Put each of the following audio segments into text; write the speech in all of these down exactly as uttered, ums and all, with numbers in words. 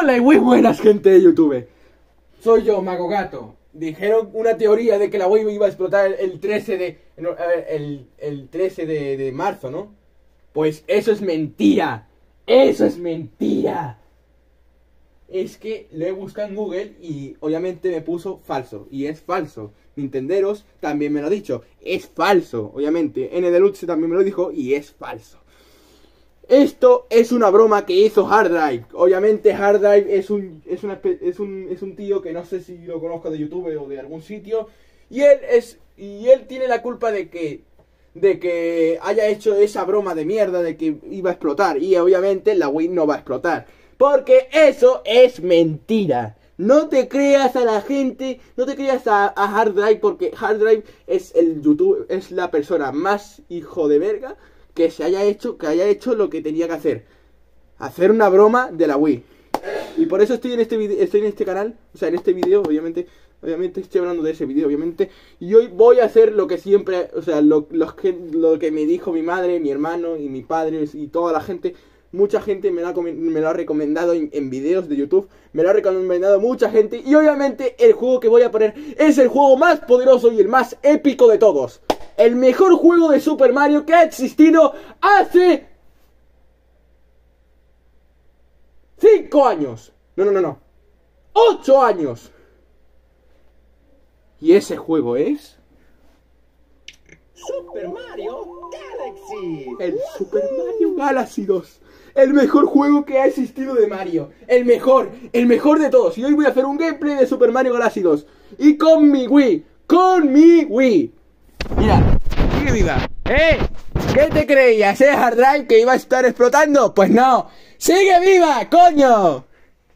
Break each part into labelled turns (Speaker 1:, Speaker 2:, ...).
Speaker 1: Hola y muy buenas, gente de YouTube. Soy yo, Mago Gato. Dijeron una teoría de que la Wii iba a explotar el trece de... No, a ver, el, el trece de, de marzo, ¿no? Pues eso es mentira. Eso es mentira. Es que lo he buscado en Google y obviamente me puso falso. Y es falso. Nintenderos también me lo ha dicho. Es falso, obviamente. N Deluxe también me lo dijo y es falso. Esto es una broma que hizo Hard Drive. Obviamente Hard Drive es un, es, una, es, un, es un tío que no sé si lo conozco de YouTube o de algún sitio. Y él es y él tiene la culpa de que de que haya hecho esa broma de mierda de que iba a explotar. Y obviamente la Wii no va a explotar, porque eso es mentira. No te creas a la gente, no te creas a, a Hard Drive, porque Hard Drive es el YouTube, es la persona más hijo de verga que se haya hecho, que haya hecho lo que tenía que hacer. Hacer una broma de la Wii. Y por eso estoy en este video, estoy en este canal, o sea, en este video, obviamente, obviamente estoy hablando de ese video, obviamente. Y hoy voy a hacer lo que siempre, o sea, lo, lo, que, lo que me dijo mi madre, mi hermano y mi padre y toda la gente. Mucha gente me lo ha, me lo ha recomendado en, en videos de YouTube. Me lo ha recomendado mucha gente. Y obviamente el juego que voy a poner es el juego más poderoso y el más épico de todos. El mejor juego de Super Mario que ha existido hace... cinco años. No, no, no, no. ocho años. Y ese juego es...
Speaker 2: Super Mario Galaxy.
Speaker 1: El Super Mario Galaxy dos. El mejor juego que ha existido de Mario. El mejor, el mejor de todos. Y hoy voy a hacer un gameplay de Super Mario Galaxy dos. Y con mi Wii. Con mi Wii. Mira, sigue viva. ¿Eh? ¿Qué te creías, eh, Hard Drive, que iba a estar explotando? Pues no. ¡Sigue viva, coño!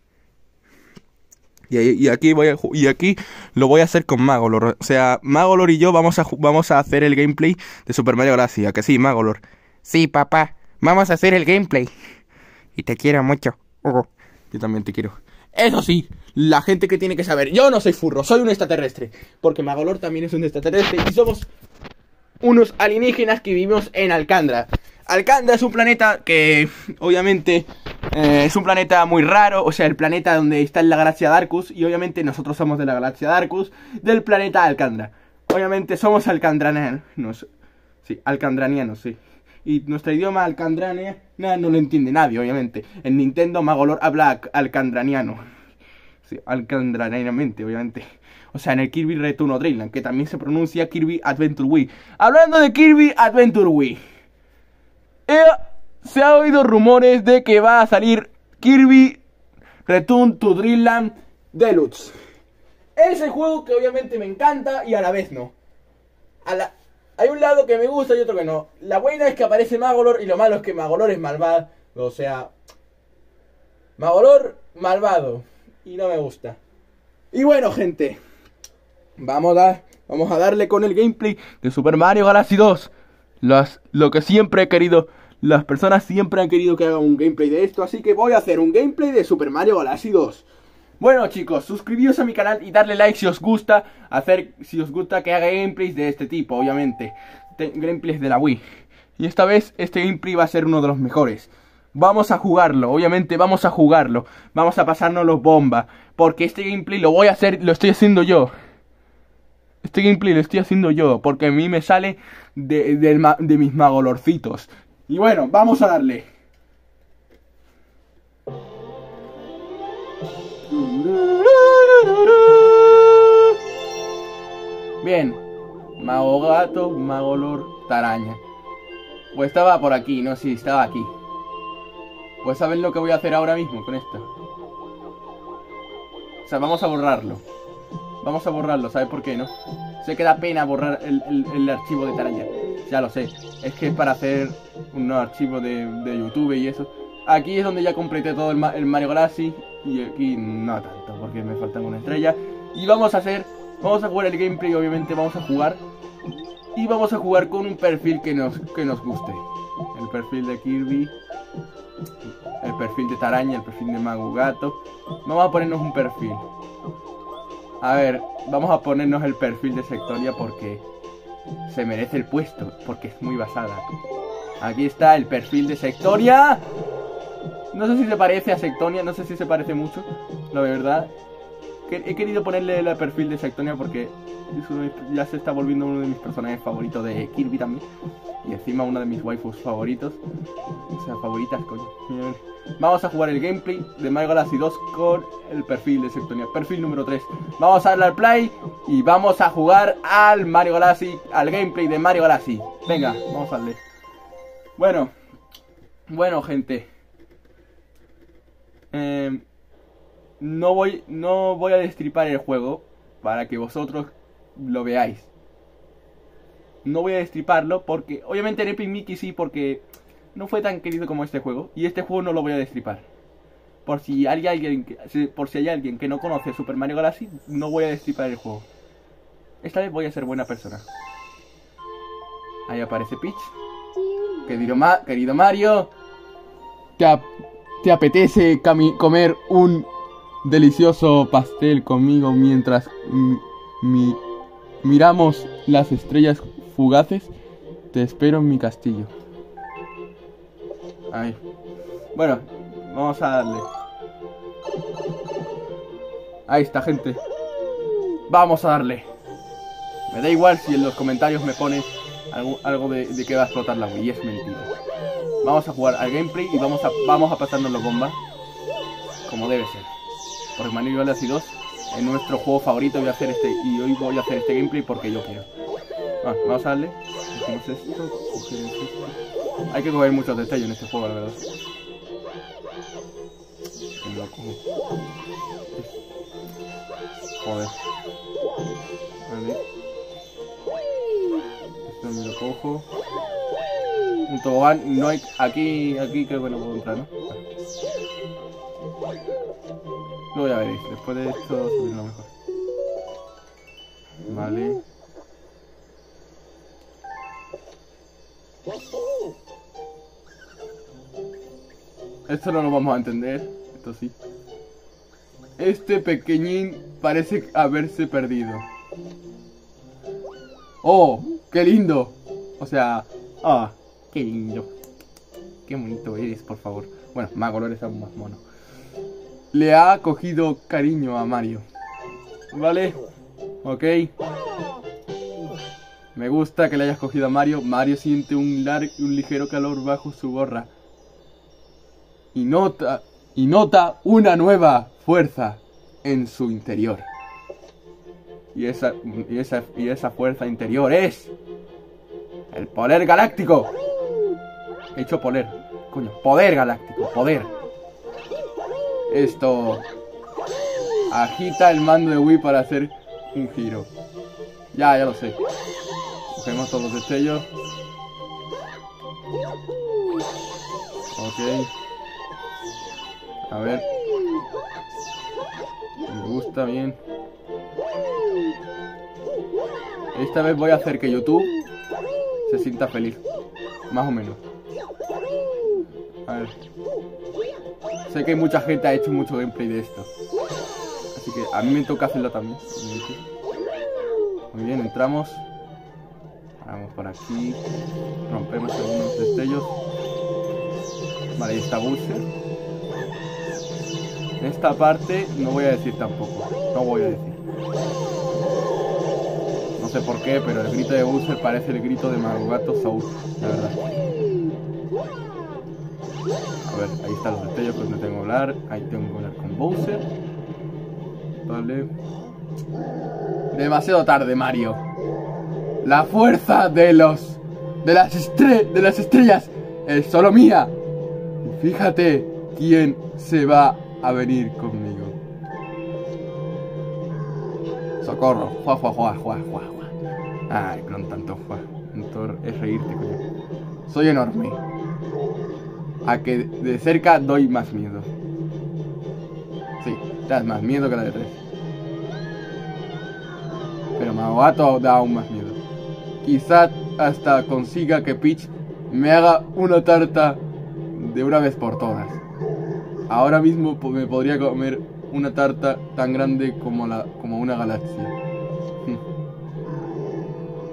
Speaker 1: Y, y aquí voy a, y aquí lo voy a hacer con Magolor. O sea, Magolor y yo vamos a vamos a hacer el gameplay de Super Mario Galaxy. ¿A que sí, Magolor?
Speaker 3: Sí, papá. Vamos a hacer el gameplay. Y te quiero mucho. Uh.
Speaker 1: Yo también te quiero. Eso sí, la gente que tiene que saber. Yo no soy furro, soy un extraterrestre. Porque Magolor también es un extraterrestre. Y somos unos alienígenas que vivimos en Alcandra. Alcandra es un planeta que, obviamente, eh, es un planeta muy raro. O sea, el planeta donde está en la galaxia Darkus. Y obviamente nosotros somos de la galaxia Darkus, del planeta Alcandra. Obviamente somos alcandranianos. Sí, alcandranianos, sí. Y nuestro idioma alcandrania nada, no lo entiende nadie, obviamente. En Nintendo Magolor habla alcandraniano. Sí, alcandranianamente, obviamente. O sea, en el Kirby Return of Dreamland, que también se pronuncia Kirby Adventure Wii. Hablando de Kirby Adventure Wii, eh, se ha oído rumores de que va a salir Kirby Return to Dreamland Deluxe. Es el juego que obviamente me encanta y a la vez no. A la... Hay un lado que me gusta y otro que no. La buena es que aparece Magolor y lo malo es que Magolor es malvado. O sea, Magolor malvado. Y no me gusta. Y bueno, gente, Vamos a, vamos a darle con el gameplay de Super Mario Galaxy dos. Las, lo que siempre he querido. Las personas siempre han querido que haga un gameplay de esto. Así que voy a hacer un gameplay de Super Mario Galaxy dos. Bueno, chicos, suscribíos a mi canal y darle like si os gusta hacer, si os gusta que haga gameplays de este tipo, obviamente. De, gameplays de la Wii. Y esta vez este gameplay va a ser uno de los mejores. Vamos a jugarlo, obviamente vamos a jugarlo. Vamos a pasarnos los bombas. Porque este gameplay lo voy a hacer, lo estoy haciendo yo. Este gameplay lo estoy haciendo yo, porque a mí me sale de, de, de mis magolorcitos. Y bueno, vamos a darle. Bien, Mago Gato, Magolor, Taraña. Pues estaba por aquí, no sé si estaba aquí. Pues saben lo que voy a hacer ahora mismo con esto. O sea, vamos a borrarlo. Vamos a borrarlo, ¿sabes por qué, no? Sé que da pena borrar el, el, el archivo de Taraña. Ya lo sé. Es que es para hacer un archivo de, de YouTube y eso. Aquí es donde ya completé todo el, el Mario Galaxy. Y aquí no tanto, porque me faltan una estrella. Y vamos a hacer... Vamos a jugar el gameplay, obviamente vamos a jugar. Y vamos a jugar con un perfil que nos, que nos guste. El perfil de Kirby. El perfil de Taraña, el perfil de Mago Gato. Vamos a ponernos un perfil. A ver, vamos a ponernos el perfil de Sectoria porque se merece el puesto, porque es muy basada. Aquí está el perfil de Sectoria. No sé si se parece a Sectonia, no sé si se parece mucho, la verdad. He querido ponerle el perfil de Sectonia porque ya se está volviendo uno de mis personajes favoritos de Kirby también. Y encima uno de mis waifus favoritos. O sea, favoritas, coño. Vamos a jugar el gameplay de Mario Galaxy dos con el perfil de Sectonia. Perfil número tres. Vamos a darle al play y vamos a jugar al Mario Galaxy, al gameplay de Mario Galaxy. Venga, vamos a darle. Bueno, bueno, gente. Eh... No voy, no voy a destripar el juego para que vosotros lo veáis. No voy a destriparlo porque, obviamente en Epic Mickey sí, porque no fue tan querido como este juego. Y este juego no lo voy a destripar. Por si hay alguien que, por si hay alguien que no conoce Super Mario Galaxy, no voy a destripar el juego. Esta vez voy a ser buena persona. Ahí aparece Peach. Querido, Ma querido Mario, ¿te, ap ¿te apetece comer un delicioso pastel conmigo mientras mi miramos las estrellas fugaces? Te espero en mi castillo. Ahí. Bueno, vamos a darle. Ahí está, gente. Vamos a darle. Me da igual si en los comentarios me pone algo, algo de, de que va a explotar la Wii. Es mentira. Vamos a jugar al gameplay y vamos a, vamos a pasárnoslo bomba, como debe ser. Porque Mario Galaxy dos es nuestro juego favorito. Voy a hacer este, y hoy voy a hacer este gameplay porque yo quiero. Ah, vamos a darle. Cogemos esto, cogemos esto. Hay que coger muchos detalles en este juego, la verdad. Que me lo cojo. Joder. Vale. Esto me lo cojo. Un tobogán. No hay. Aquí, aquí creo que no puedo entrar, ¿no? Luego ya veréis, después de esto subir lo mejor. Vale. Esto no lo vamos a entender, esto sí. Este pequeñín parece haberse perdido. ¡Oh! ¡Qué lindo! O sea... ¡Ah! ¡Qué lindo! ¡Qué bonito eres, por favor! Bueno, Magolor es aún más mono. Le ha cogido cariño a Mario. ¿Vale? Ok. Me gusta que le hayas cogido a Mario. Mario siente un, lar un ligero calor bajo su gorra. Y nota, y nota una nueva fuerza en su interior. Y esa, y esa, y esa fuerza interior es... el poder galáctico. He hecho poder. Coño, poder galáctico, poder. Esto agita el mando de Wii para hacer un giro. Ya, ya lo sé. Cogemos todos los destellos. Ok. A ver. Me gusta bien. Esta vez voy a hacer que YouTube se sienta feliz. Más o menos. A ver. Sé que mucha gente ha hecho mucho gameplay de esto. Así que a mí me toca hacerlo también. Muy bien, entramos. Vamos por aquí. Rompemos algunos destellos. Vale, ahí está Bowser. Esta parte no voy a decir tampoco. No voy a decir. No sé por qué, pero el grito de Bowser parece el grito de Magogato Soul, la verdad. A ver, ahí están los destellos que no tengo que hablar. Ahí tengo que hablar con Bowser. Vale. Demasiado tarde, Mario. La fuerza de los... De las, estre de las estrellas es solo mía. Y fíjate quién se va a venir conmigo. Socorro. Juá, juá, juá, juá, juá, juá. Ay, con tanto juá. Entonces es reírte, coño. Soy enorme. A que de cerca doy más miedo. Sí, das más miedo que la de tres. Pero Magogato da aún más miedo. Quizá hasta consiga que Peach me haga una tarta de una vez por todas. Ahora mismo me podría comer una tarta tan grande como, la, como una galaxia.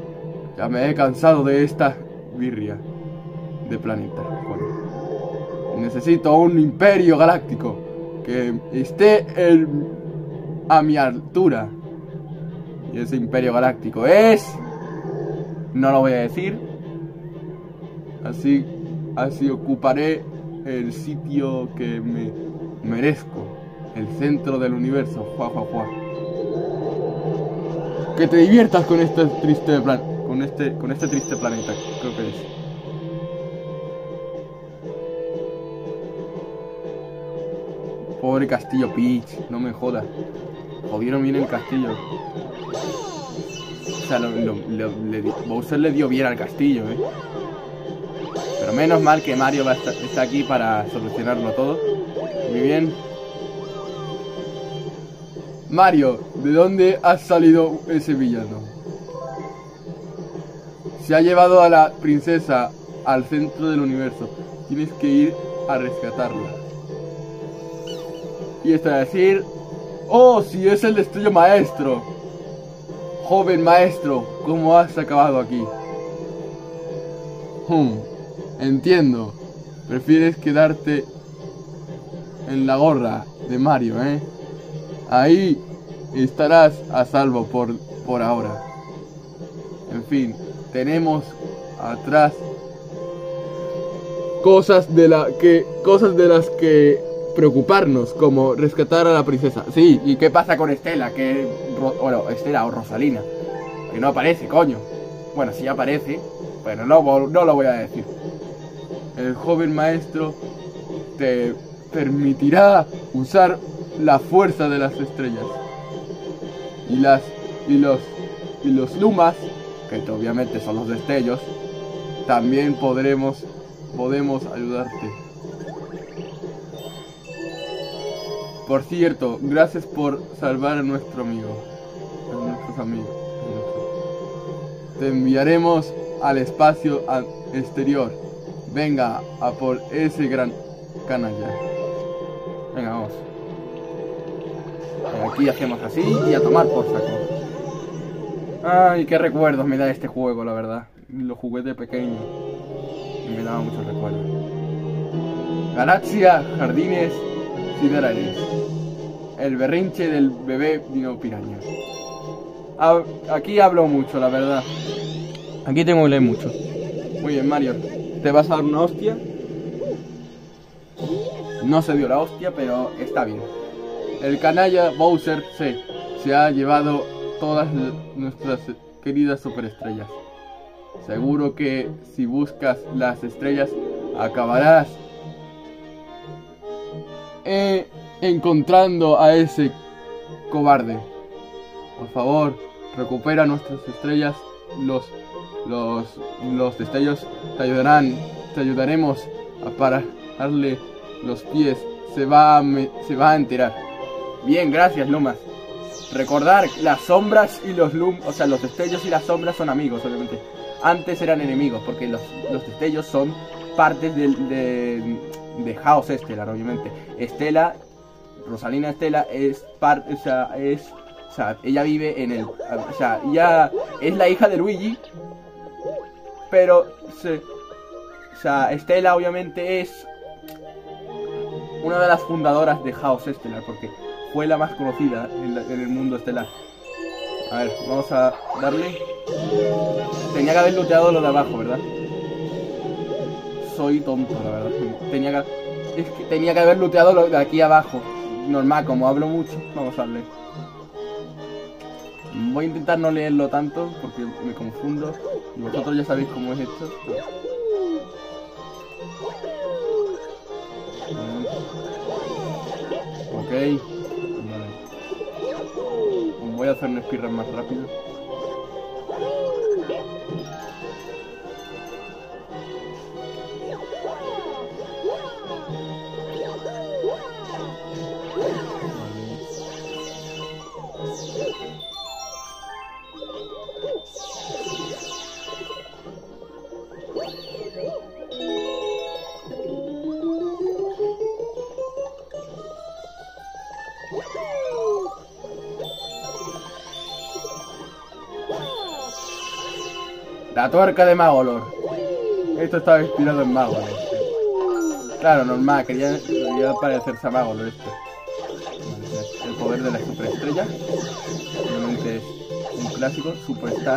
Speaker 1: Ya me he cansado de esta birria de planeta. Bueno. Necesito un imperio galáctico que esté en, a mi altura. Y ese imperio galáctico es... No lo voy a decir. Así, así ocuparé el sitio que me merezco. El centro del universo. Juá, juá, juá. Que te diviertas con este triste plan, con este, con este triste planeta, creo que es. Pobre castillo Peach, no me jodas. Jodieron bien el castillo. O sea, lo, lo, lo, le, Bowser le dio bien al castillo, eh. Pero menos mal que Mario va a estar, está aquí para solucionarlo todo. Muy bien. Mario, ¿de dónde ha salido ese villano? Se ha llevado a la princesa al centro del universo. Tienes que ir a rescatarla. Y esto es decir... ¡Oh, si es el destello maestro! Joven maestro, ¿cómo has acabado aquí? Hmm, entiendo. Prefieres quedarte en la gorra de Mario, ¿eh? Ahí estarás a salvo por, por ahora. En fin, tenemos atrás cosas de la que cosas de las que preocuparnos, como rescatar a la princesa. Sí, ¿y qué pasa con Estela? Que bueno, Estela o Rosalina, que no aparece, coño. Bueno, sí aparece, pero no, no lo voy a decir. El joven maestro te permitirá usar la fuerza de las estrellas y las y los y los lumas, que obviamente son los destellos. También podremos podemos ayudarte. Por cierto, gracias por salvar a nuestro amigo, a nuestros amigos. Te enviaremos al espacio exterior. Venga a por ese gran canalla. Venga, vamos. Aquí hacemos así y a tomar por saco. Ay, qué recuerdos me da este juego, la verdad. Lo jugué de pequeño y me daba muchos recuerdos. Galaxia, jardines siderales. El berrinche del bebé vino piraña. Aquí hablo mucho, la verdad. Aquí tengo que leer mucho. Muy bien, Mario. ¿Te vas a dar una hostia? No se dio la hostia, pero está bien. El canalla Bowser se, se ha llevado todas nuestras queridas superestrellas. Seguro que si buscas las estrellas acabarás eh, encontrando a ese cobarde. Por favor, recupera nuestras estrellas. Los, los, los destellos te ayudarán, te ayudaremos a pararle los pies. Se va a, me, se va a enterar. Bien, gracias, Lumas. Recordar, las sombras y los lum, o sea, los destellos y las sombras son amigos, obviamente. Antes eran enemigos, porque los, los destellos son partes de, de, de Chaos Estelar, obviamente. Estela, Rosalina Estela es parte, o sea, es, o sea, ella vive en el, o sea, ella es la hija de Luigi, pero, se, o sea, Estela obviamente es una de las fundadoras de Chaos Estelar, porque fue la más conocida en, la, en el mundo estelar. A ver, vamos a darle. Tenía que haber looteado lo de abajo, ¿verdad? Soy tonto, la verdad. Tenía que, es que tenía que haber looteado lo de aquí abajo. Normal, como hablo mucho, vamos a darle. Voy a intentar no leerlo tanto porque me confundo. Y vosotros ya sabéis cómo es esto. Ok. Vale. Voy a hacer un speedrun más rápido. La tuerca de Magolor. Esto estaba inspirado en Magolor. Claro, normal, quería, quería parecerse a Mago lo esto. El poder de la superestrella. Obviamente es un clásico, Superstar.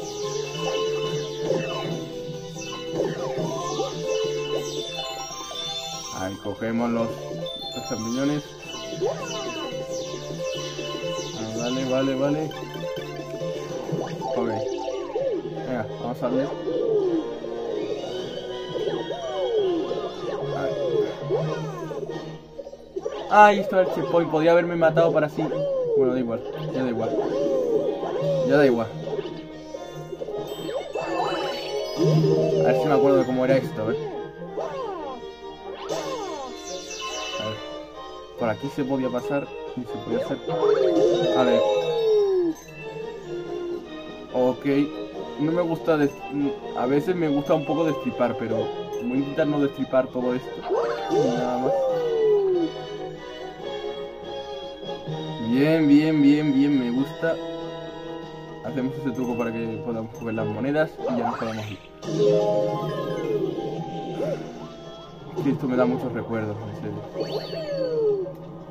Speaker 1: Ahí cogemos los, los champiñones. Ah, vale, vale, vale. Ok. Venga, vamos a ver. Ah, ahí está el checkpoint. Podría haberme matado para así. Bueno, da igual. Ya da igual. Ya da igual. A ver si me acuerdo de cómo era esto, a ver. A ver. Por aquí se podía pasar. Y se podía hacer. A ver. Ok. No me gusta. Des... A veces me gusta un poco destripar, pero voy a intentar no destripar todo esto. Nada más. Bien, bien, bien, bien, me gusta. Hacemos ese truco para que podamos coger las monedas y ya nos podamos ir. Sí, esto me da muchos recuerdos, en serio.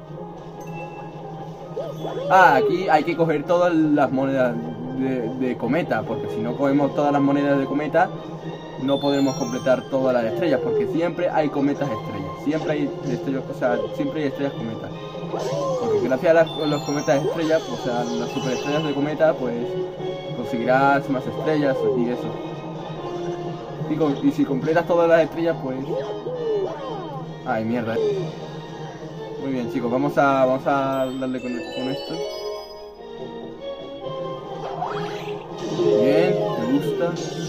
Speaker 1: Ah, aquí hay que coger todas las monedas de, de cometa, porque si no cogemos todas las monedas de cometa, no podremos completar todas las estrellas, porque siempre hay cometas estrellas. Siempre hay estrellas, o sea, siempre hay estrellas cometas. Porque gracias a, las, a los cometas estrellas, o sea, las superestrellas de cometa, pues conseguirás más estrellas y eso. Y, con, y si completas todas las estrellas, pues... Ay, mierda. Muy bien, chicos, vamos a, vamos a darle con, con esto. Bien, me gusta.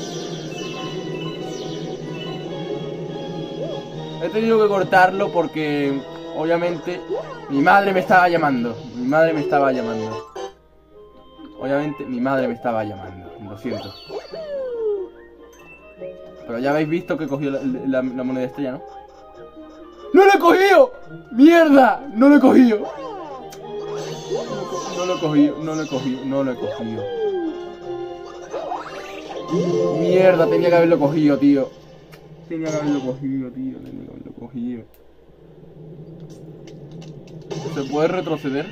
Speaker 1: He tenido que cortarlo porque... Obviamente, mi madre me estaba llamando. Mi madre me estaba llamando. Obviamente, mi madre me estaba llamando. Lo siento. Pero ya habéis visto que cogió la, la, la moneda estrella, ¿no? ¡No lo he cogido! ¡Mierda! ¡No lo he cogido! No lo he cogido, no lo he cogido, no lo he cogido. Mierda, tenía que haberlo cogido, tío. Tenía que haberlo cogido, tío. Tenía que haberlo cogido. ¿Se puede retroceder?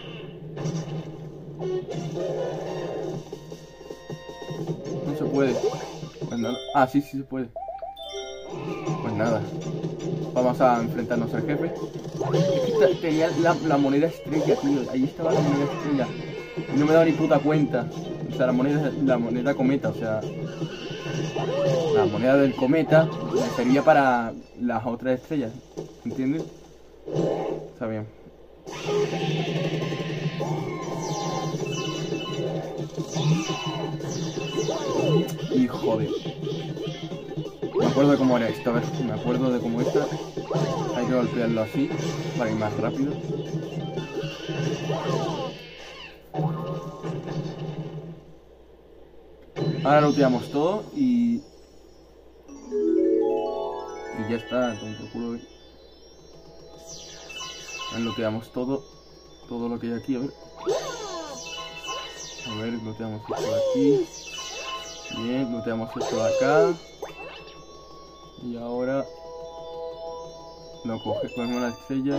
Speaker 1: No se puede. Pues nada. Ah, sí, sí se puede. Pues nada. Vamos a enfrentarnos al jefe. Esta, tenía la, la moneda estrella, tío. Ahí estaba la moneda estrella. Y no me daba ni puta cuenta. O sea, la moneda, la moneda cometa, o sea... La moneda del cometa me servía para las otras estrellas. ¿Entiendes? Está bien. Hijo de... Me acuerdo de cómo era esto, a ver, me acuerdo de cómo esta. Hay que golpearlo así, para ir más rápido. Ahora lo tiramos todo y... Y ya está, con por culo. Looteamos todo, todo lo que hay aquí, a ver. A ver, looteamos esto de aquí. Bien, looteamos esto de acá. Y ahora lo coge, cogemos la estrella.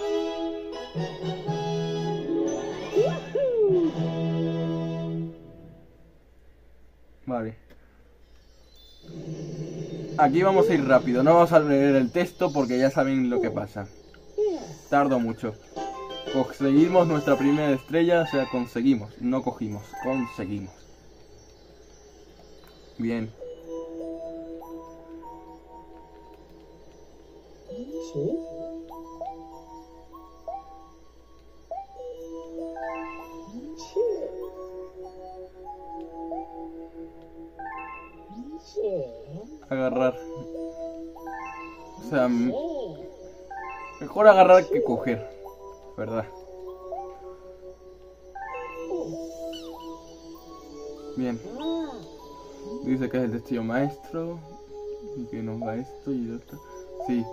Speaker 1: Vale. Aquí vamos a ir rápido, no vamos a leer el texto porque ya saben lo que pasa. Tardo mucho. Conseguimos nuestra primera estrella, o sea, conseguimos, no cogimos, conseguimos. Bien. Agarrar. O sea, mejor agarrar que coger, ¿verdad? Bien. Dice que es el destino maestro. Y que nos va esto y esto. Sí.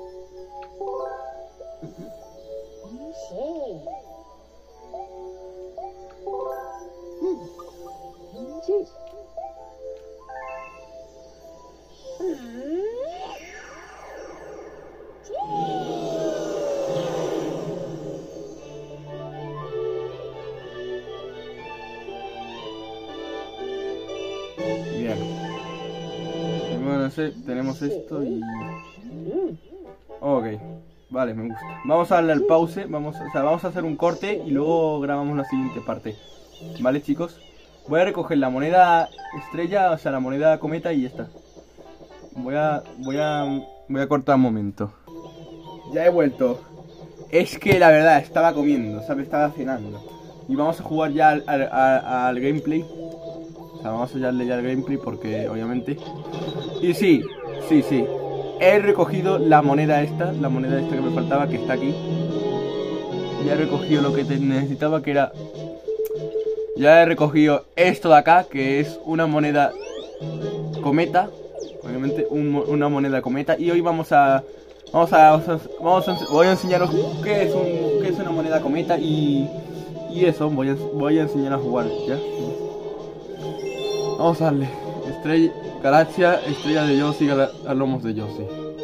Speaker 1: Bien. Bueno, no sé, tenemos esto y... Ok, vale, me gusta. Vamos a darle al pause, vamos, o sea, vamos a hacer un corte y luego grabamos la siguiente parte. Vale, chicos. Voy a recoger la moneda estrella, o sea, la moneda cometa y ya está. Voy a, voy a, voy a cortar un momento. Ya he vuelto. Es que la verdad, estaba comiendo, ¿sabes? Estaba cenando. Y vamos a jugar ya al, al, al, al gameplay. O sea, vamos a darle ya al gameplay porque, obviamente... Y sí, sí, sí. He recogido la moneda esta, la moneda esta que me faltaba, que está aquí. Ya he recogido lo que te necesitaba, que era... Ya he recogido esto de acá, que es una moneda cometa. Obviamente un, una moneda cometa. Y hoy vamos a... Vamos a, vamos a, vamos a... Voy a enseñaros qué es, un, qué es una moneda cometa y... Y eso, voy a, voy a enseñar a jugar, ¿ya? Vamos a darle. Estrella... Galaxia, estrella de Yoshi, a lomos de Yoshi.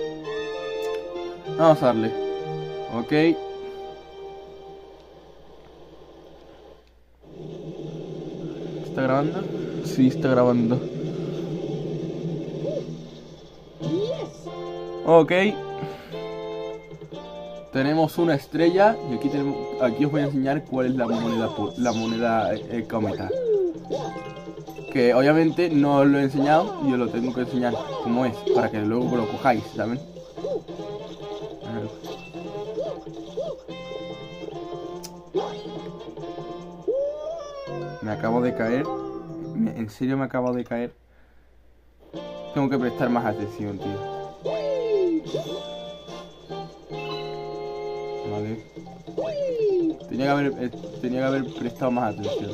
Speaker 1: Vamos a darle. Ok. ¿Está grabando? Sí, está grabando. Ok. Tenemos una estrella y aquí tenemos, aquí os voy a enseñar cuál es la moneda la moneda eh, cometa. Que obviamente no os lo he enseñado y os lo tengo que enseñar como es, para que luego lo cojáis, ¿saben? Me acabo de caer. En serio me acabo de caer. Tengo que prestar más atención, tío. Vale. Tenía que haber, eh, tenía que haber prestado más atención.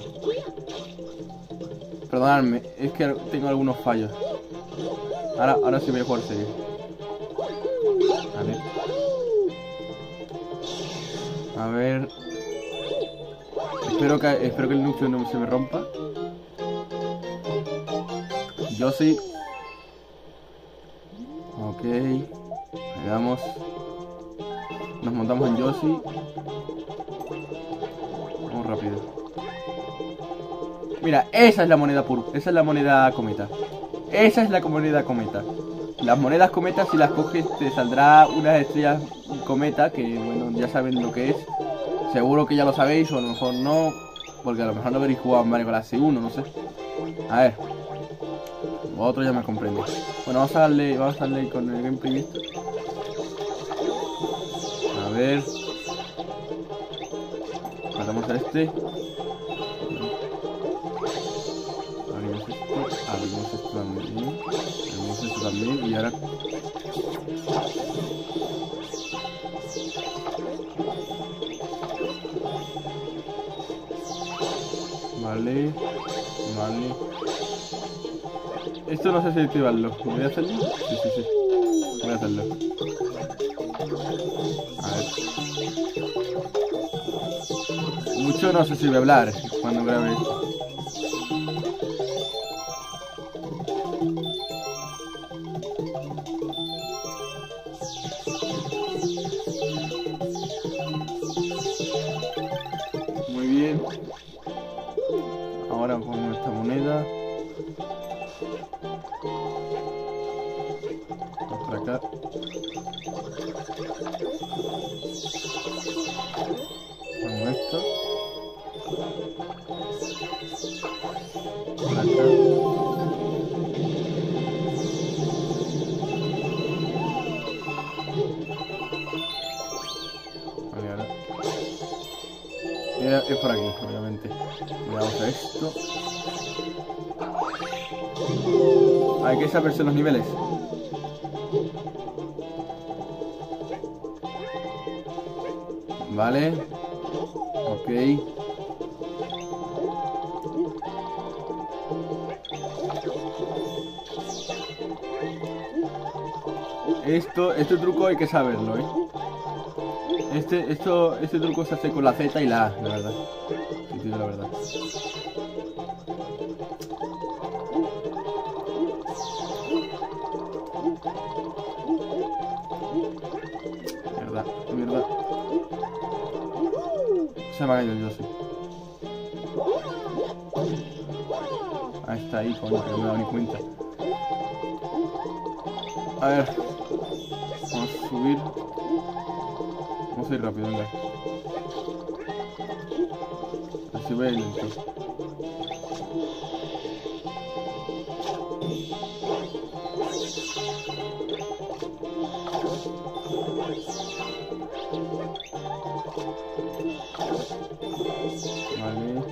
Speaker 1: Perdonadme, es que tengo algunos fallos. Ahora, ahora sí voy a jugar serio. A ver. A ver. Espero que, espero que el núcleo no se me rompa. Yoshi. Ok. Le damos. Nos montamos en Yoshi. Vamos rápido. Mira, esa es la moneda pur, esa es la moneda cometa. Esa es la moneda cometa. Las monedas cometas, si las coges, te saldrá unas estrellas cometa, que bueno, ya saben lo que es. Seguro que ya lo sabéis, o a lo mejor no, porque a lo mejor no habréis jugado en Mario Galaxy uno, no sé. A ver. Otro ya me comprende. Bueno, vamos a darle, vamos a darle con el gameplay esto. A ver. Matamos a este. Abrimos esto también. Abrimos esto también. Y ahora. Vale. Vale. Esto no sé si activarlo. ¿Voy a hacerlo? Sí, sí, sí. Voy a hacerlo. A ver. Mucho no sé si voy a hablar cuando grabe esto. Muy bien. Ahora pongo esta moneda. Vamos para acá. Pongo esto. Por acá. Vale, ahora. Es por aquí, obviamente. Le damos a esto. Hay que saberse los niveles. Vale. Ok. Esto, este truco hay que saberlo, ¿eh? Este, esto, este truco se hace con la Z y la A, la verdad. Sí, tío, la verdad. Mierda, mierda. Se me ha caído el Yoshi. Ahí está ahí, coño, que no me he dado ni cuenta. A ver. Vamos a subir. Vamos a ir rápido, venga. Así voy a ir lento. Vale.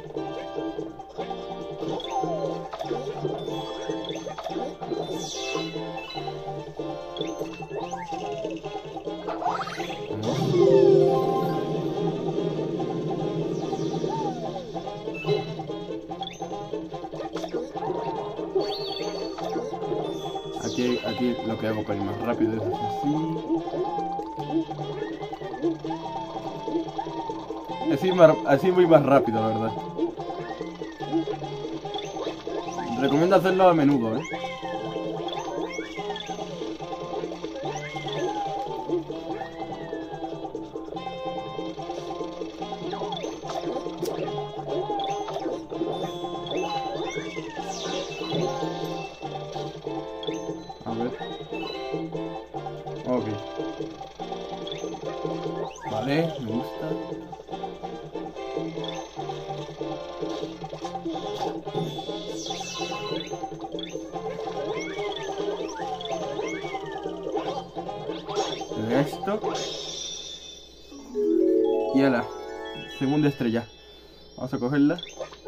Speaker 1: Aquí, aquí lo que hago para ir más rápido es así. Así, más, así voy más rápido, la verdad. Recomiendo hacerlo a menudo, ¿eh? A ver. Ok. Vale, me gusta. Esto. Y ala. Segunda estrella. Vamos a cogerla.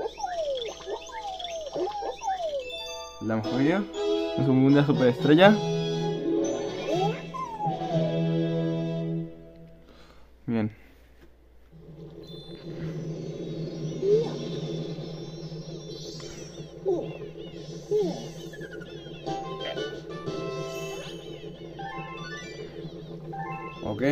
Speaker 1: La hemos cogido. Segunda superestrella. Bien. Ok.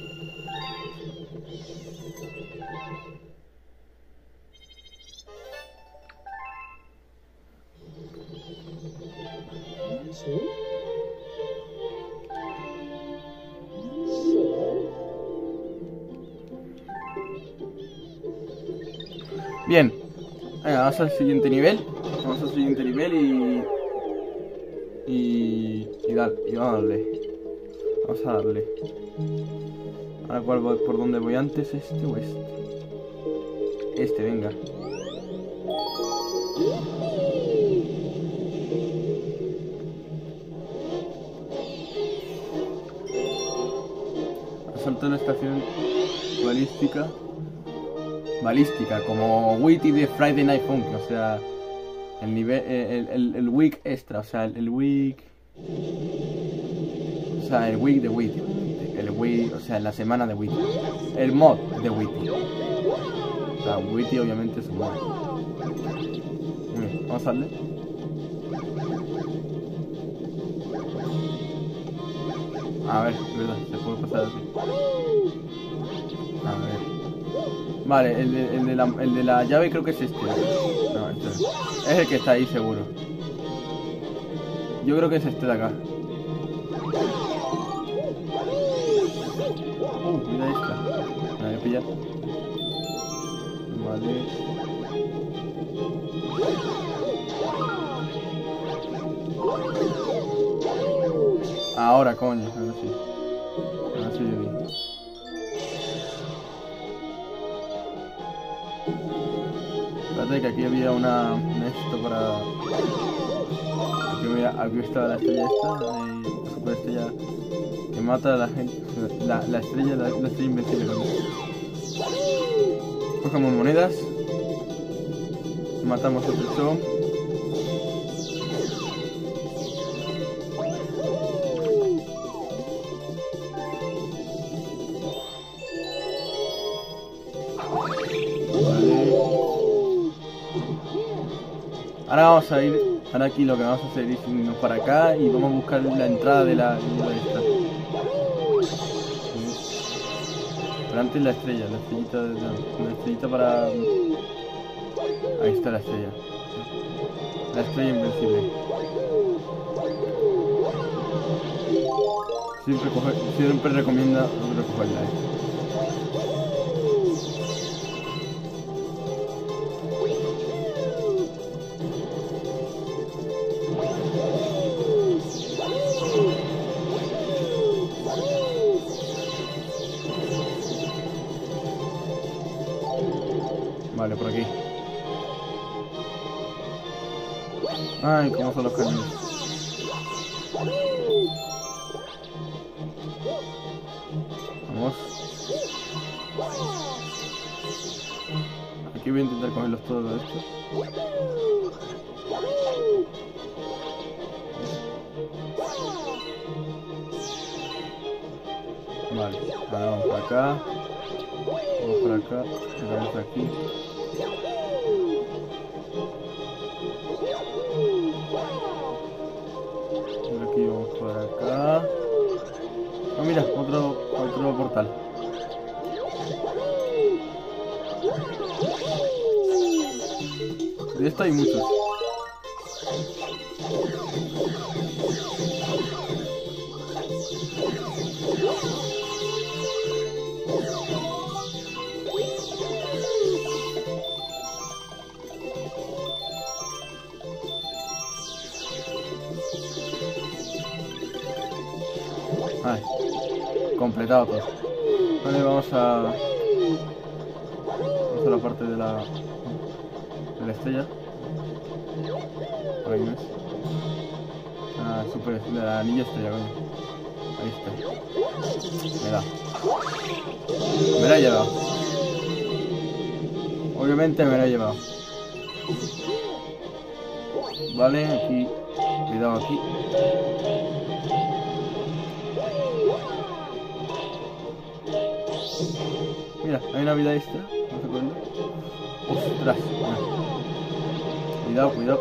Speaker 1: Bien. Venga, vamos al siguiente nivel. Vamos al siguiente nivel y... Y... Y, dar, y vamos a darle. Vamos a darle. Ahora, ¿cuál voy, por dónde voy antes? ¿Este o este? Este, venga. Asalto a la estación balística. Balística, como Witty de Friday Night Funkin', o sea, el nivel, el, el, el week extra, o sea, el, el week, o sea, el week de Witty, el week, o sea, la semana de Witty, el mod de Witty, o sea, Witty obviamente es un mod. Bien, vamos a darle. A ver, verdad, se puede pasar así. A ver. Vale, el de, el, de la, el de la llave creo que es este. No, este es. Es el que está ahí seguro. Yo creo que es este de acá. Uh, mira esta. Me voy a pillar. Vale. Ahora, coño. Ahora sí. Ahora sí yo vi. Espérate que aquí había una, una esto para... Aquí, había, aquí estaba la estrella esta, la super estrella que mata a la gente, la, la estrella, la, la estrella invencible. Cogemos monedas, matamos a otro chon. Ahora vamos a ir, ahora aquí lo que vamos a hacer es irnos para acá y vamos a buscar la entrada de la, de esta. Pero antes la estrella, la estrellita, la, la estrellita para... Ahí está la estrella. La estrella invencible. Siempre, coger, siempre recomienda recogerla. ¿eh? Vale, por aquí. Ay, cómo son los caminos. Vamos. Aquí voy a intentar cogerlos todos estos. Vale, ahora vamos por acá. Vamos por acá. Vamos aquí. Por aquí vamos por acá. Ah, mira, otro, otro portal. De esto hay muchos. Vale, completado todo. Vale, vamos a... Vamos a la parte de la... de la estrella. Por ahí no es. Ah, super... de la anilla estrella, coño. Ahí está. Me da. Me la he llevado. Obviamente me la he llevado. Vale, aquí... Cuidado aquí. Mira, hay una vida extra, no se acuerda. Ostras, mira. Cuidado, cuidado.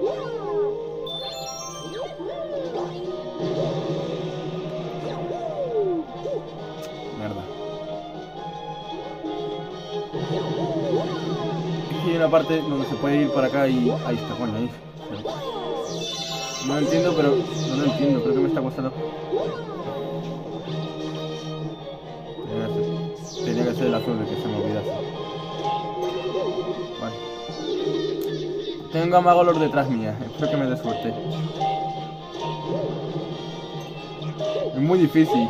Speaker 1: Mierda. Aquí hay una parte donde se puede ir para acá y ahí está, bueno, ahí. No lo entiendo, pero no lo entiendo, creo que me está costando. Tenía que ser el azul el que se me olvidase. Vale. Tengo a Magolor detrás mía. Espero que me dé suerte. Es muy difícil.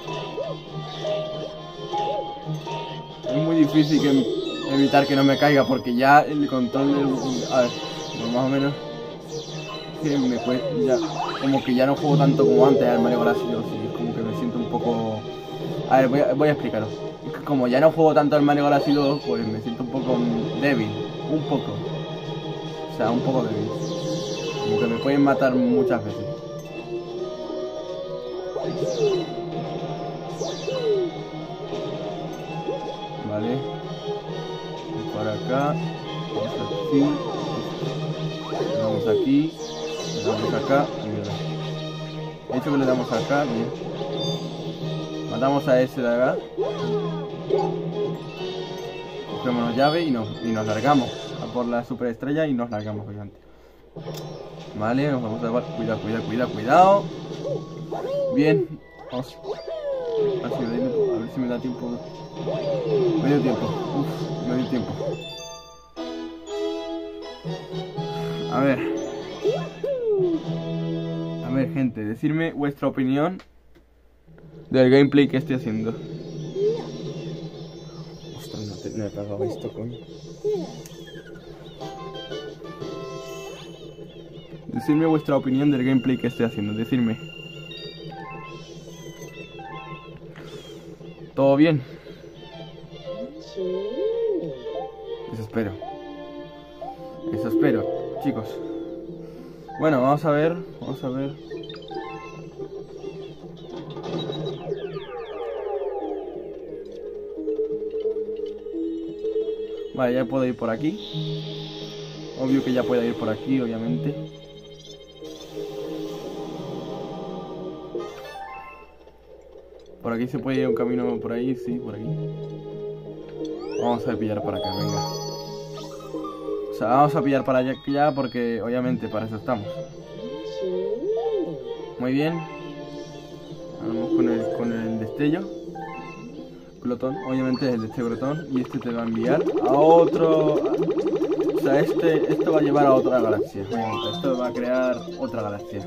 Speaker 1: Es muy difícil que evitar que no me caiga porque ya el control del... A ver, más o menos... Que me cuesta ya... Como que ya no juego tanto como antes al Mario Galaxy. Es como que me siento un poco... A ver, voy a, voy a explicaros. Como ya no juego tanto al Mario Galaxy dos, pues me siento un poco débil. Un poco. O sea, un poco débil. Como que me pueden matar muchas veces. Vale. Por acá. Vamos aquí. Vamos aquí. Le damos acá. He dicho que le damos acá. Bien. Matamos a ese de acá. Cogemos la llave y nos, y nos largamos a por la superestrella y nos largamos gigante. Vale, nos vamos a dar. Cuidado, cuidado, cuidado, cuidado. Bien. Vamos. A ver si me da, a ver si me da tiempo. Medio tiempo. Uf, medio tiempo. A ver. A ver, gente, decirme vuestra opinión del gameplay que estoy haciendo. Ostras, no, te, no he pagado esto, coño. Decidme vuestra opinión del gameplay que estoy haciendo. Decidme. ¿Todo bien? Eso espero. Eso espero, chicos. Bueno, vamos a ver. Vamos a ver. Vale, ya puedo ir por aquí. Obvio que ya puedo ir por aquí, obviamente. Por aquí se puede ir un camino por ahí, sí, por aquí. Vamos a pillar para acá, venga. O sea, vamos a pillar para allá porque obviamente para eso estamos. Muy bien. Vamos con el, con el destello. Glotón, obviamente es el de este glotón. Y este te va a enviar a otro. O sea, este, esto va a llevar a otra galaxia. Obviamente. Esto va a crear otra galaxia.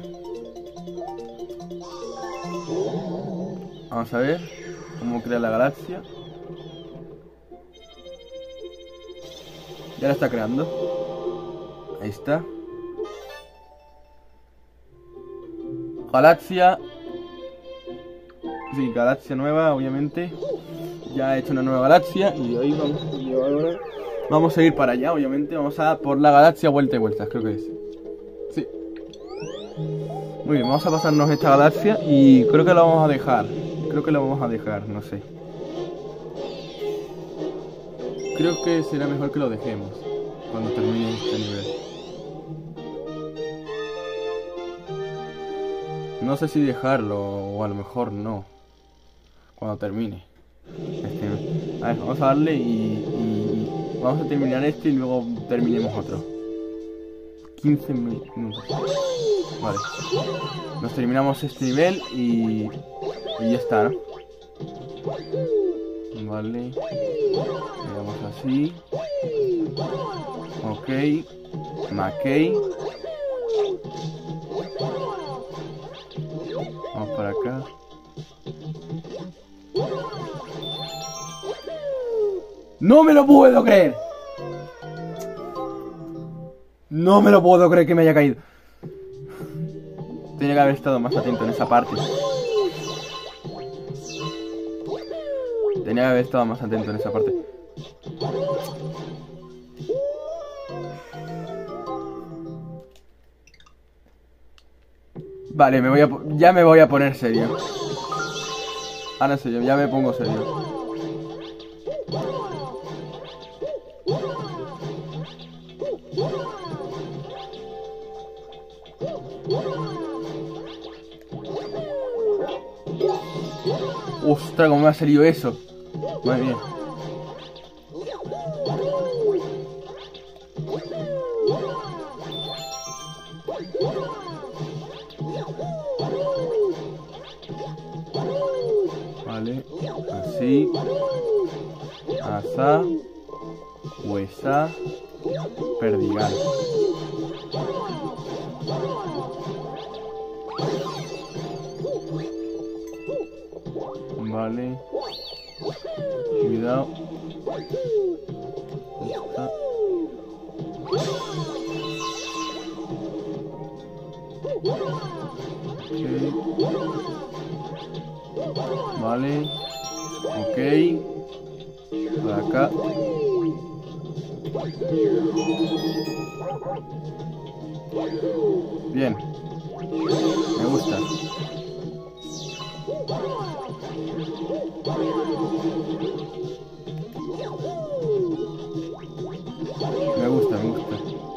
Speaker 1: Vamos a ver cómo crea la galaxia. Ya la está creando. Ahí está. Galaxia. Sí, galaxia nueva, obviamente. Ya he hecho una nueva galaxia. Y hoy vamos, y ahora vamos a ir para allá, obviamente. Vamos a por la galaxia vuelta y vueltas, creo que es. Sí. Muy bien, vamos a pasarnos esta galaxia. Y creo que la vamos a dejar. Creo que la vamos a dejar, no sé. Creo que será mejor que lo dejemos cuando termine este nivel. No sé si dejarlo o a lo mejor no. Cuando termine este nivel. A ver, vamos a darle y, y vamos a terminar este y luego terminemos otro. quince minutos. Vale. Nos terminamos este nivel y, y ya está, ¿no? Vale. Vamos así. Ok. Mackey. Vamos para acá. ¡No me lo puedo creer! No me lo puedo creer que me haya caído. Tenía que haber estado más atento en esa parte. Tenía que haber estado más atento en esa parte. Vale, me voy a ya me voy a poner serio. Ahora en serio, ya me pongo serio. Ostras, cómo me ha salido eso. Madre mía. Vale, así. Asá. Huesa. Perdigal. Vale. Cuidado. Está. Okay. Vale. Ok. Por acá. Bien. Me gusta. Me gusta, me gusta.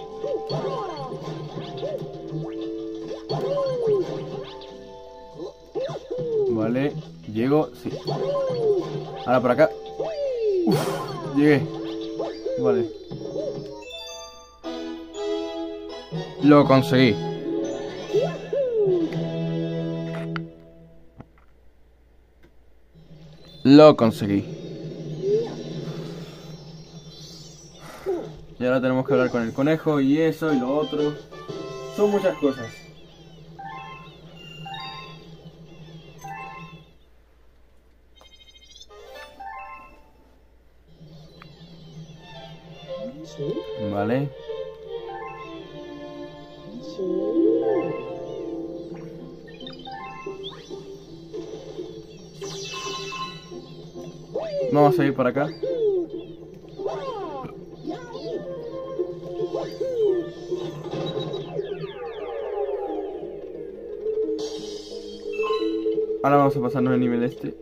Speaker 1: Vale, llego, sí. Ahora por acá. Uf, llegué. Vale. Lo conseguí. Lo conseguí. Y ahora tenemos que hablar con el conejo y eso y lo otro. Son muchas cosas. Vale. Vamos a ir por acá. Ahora vamos a pasarnos el nivel este.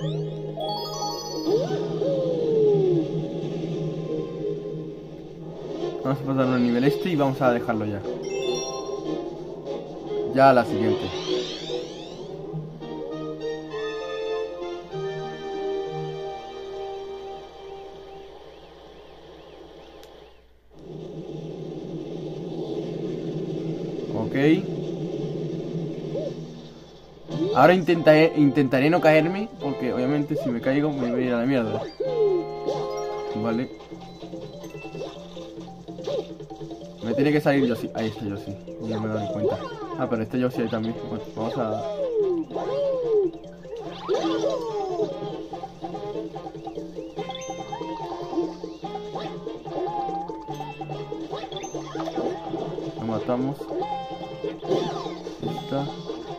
Speaker 1: Vamos a pasarnos el nivel este y vamos a dejarlo ya. Ya a la siguiente. Ok. Ahora intentaré, intentaré no caerme, porque obviamente si me caigo me voy a ir a la mierda. Vale. Me tiene que salir Yoshi. Ahí está Yoshi. Ya me doy cuenta. Ah, pero este Yoshi ahí también. Bueno, vamos a... estamos. Esta.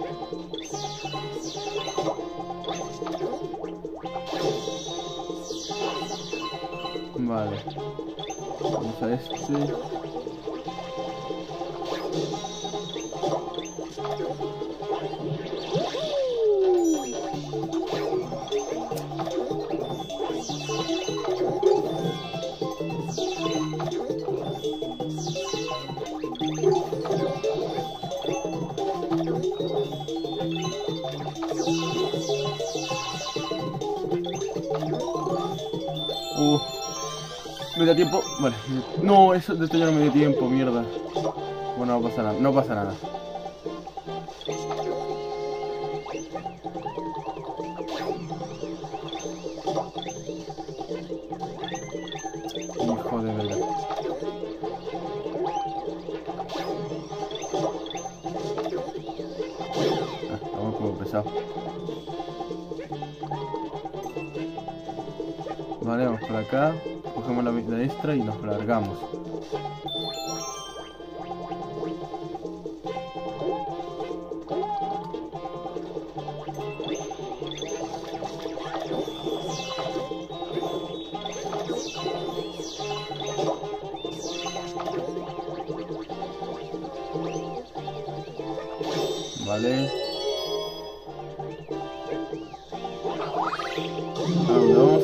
Speaker 1: Vale. Vamos a este. Uh, me da tiempo. Vale. No, eso de esto ya no me dio tiempo, mierda. Bueno, no pasa nada, no pasa nada. Hijo de verdad. Ah, estamos como pesado. Vale, vamos por acá. Cogemos la vida extra y nos largamos. Vale. Vámonos.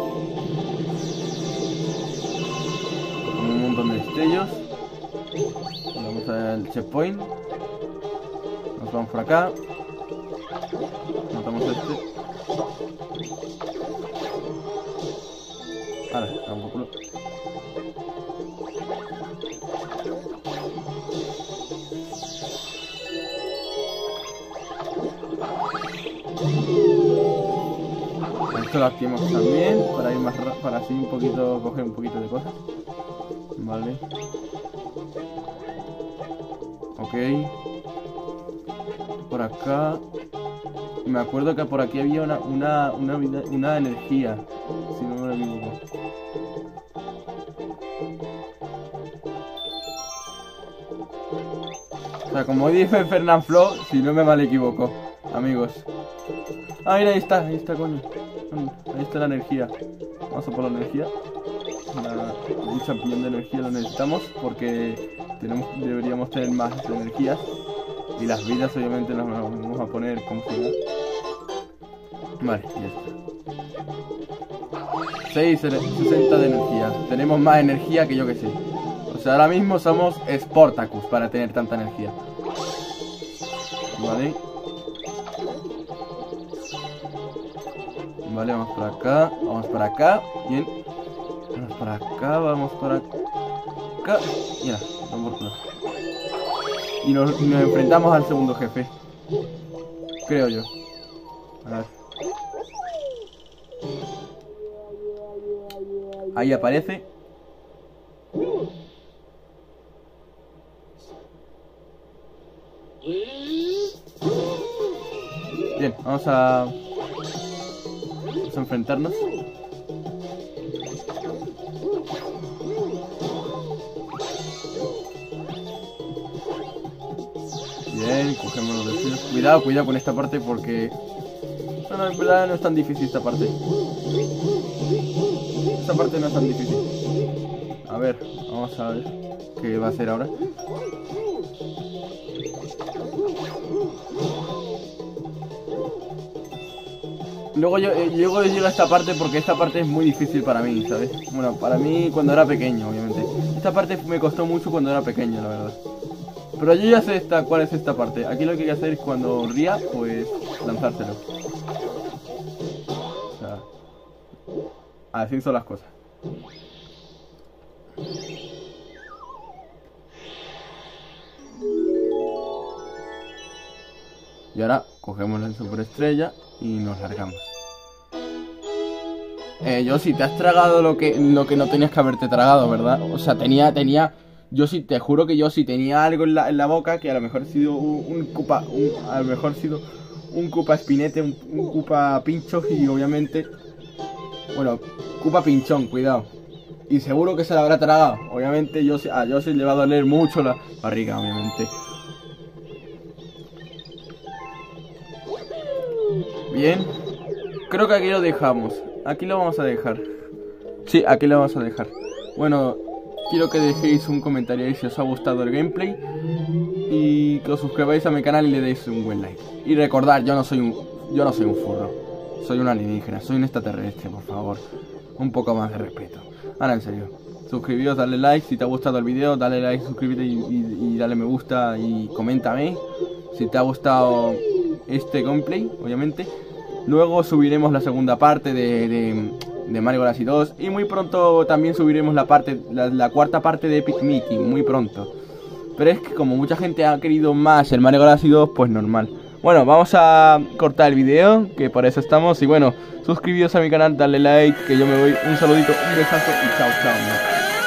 Speaker 1: Con un montón de destellos. Vamos al checkpoint. Nos vamos por acá. Matamos a este. Ahora, tampoco. Esto lo activamos también para ir más rápido, para así un poquito, coger un poquito de cosas. Vale. Ok. Por acá. Me acuerdo que por aquí había una una una, vida, una energía, si no me equivoco. O sea, como dice Fernanfloo, si no me mal equivoco, amigos. Ah, mira, ahí está, ahí está, coño. Ahí está la energía. Vamos a por la energía. Una, un champiñón de energía lo necesitamos porque tenemos, deberíamos tener más energías. Y las vidas obviamente las vamos a poner como si nada. Vale, ya está. seis, sesenta de energía. Tenemos más energía que yo que sé. O sea, ahora mismo somos Sportacus para tener tanta energía. Vale. Vale, vamos por acá. Vamos por acá. Bien. Vamos por acá. Vamos por acá. Mira, vamos por acá. Y nos, nos enfrentamos al segundo jefe. Creo yo. A ver. Ahí aparece. Bien, vamos a... Vamos a enfrentarnos. Bien, cogemos los desafíos. Cuidado, cuidado con esta parte porque... No, no, en verdad no es tan difícil esta parte. Esta parte no es tan difícil. A ver, vamos a ver qué va a hacer ahora. Luego yo, eh, luego llego a esta parte porque esta parte es muy difícil para mí, ¿sabes? Bueno, para mí cuando era pequeño, obviamente. Esta parte me costó mucho cuando era pequeño, la verdad. Pero yo ya sé esta, cuál es esta parte. Aquí lo que hay que hacer es cuando ría, pues lanzárselo. O sea, así son las cosas. Y ahora cogemos la superestrella y nos largamos. Eh, yo sí, te has tragado lo que, lo que no tenías que haberte tragado, ¿verdad? O sea, tenía, tenía... Yo sí, te juro que yo sí tenía algo en la, en la boca que a lo mejor ha sido un, un cupa... Un, a lo mejor ha sido un cupa espinete, un, un cupa pincho y obviamente... Bueno, cupa pinchón, cuidado. Y seguro que se la habrá tragado. Obviamente yo, a Yoshi le va a doler mucho la barriga, obviamente. Bien. Creo que aquí lo dejamos. Aquí lo vamos a dejar. Sí, aquí lo vamos a dejar. Bueno, quiero que dejéis un comentario ahí si os ha gustado el gameplay. Y que os suscribáis a mi canal y le deis un buen like. Y recordad, yo no soy un, yo no soy un furro. Soy un alienígena, soy un extraterrestre, por favor. Un poco más de respeto. Ahora en serio, suscribíos, dale like. Si te ha gustado el video, dale like, suscríbete y, y, y dale me gusta y coméntame si te ha gustado este gameplay, obviamente. Luego subiremos la segunda parte de, de, de Mario Galaxy dos. Y muy pronto también subiremos la parte la, la cuarta parte de Epic Mickey, muy pronto. Pero es que como mucha gente ha querido más el Mario Galaxy dos, pues normal. Bueno, vamos a cortar el video, que para eso estamos. Y bueno, suscribíos a mi canal, dale like, que yo me voy. Un saludito, un besazo y chao, chao.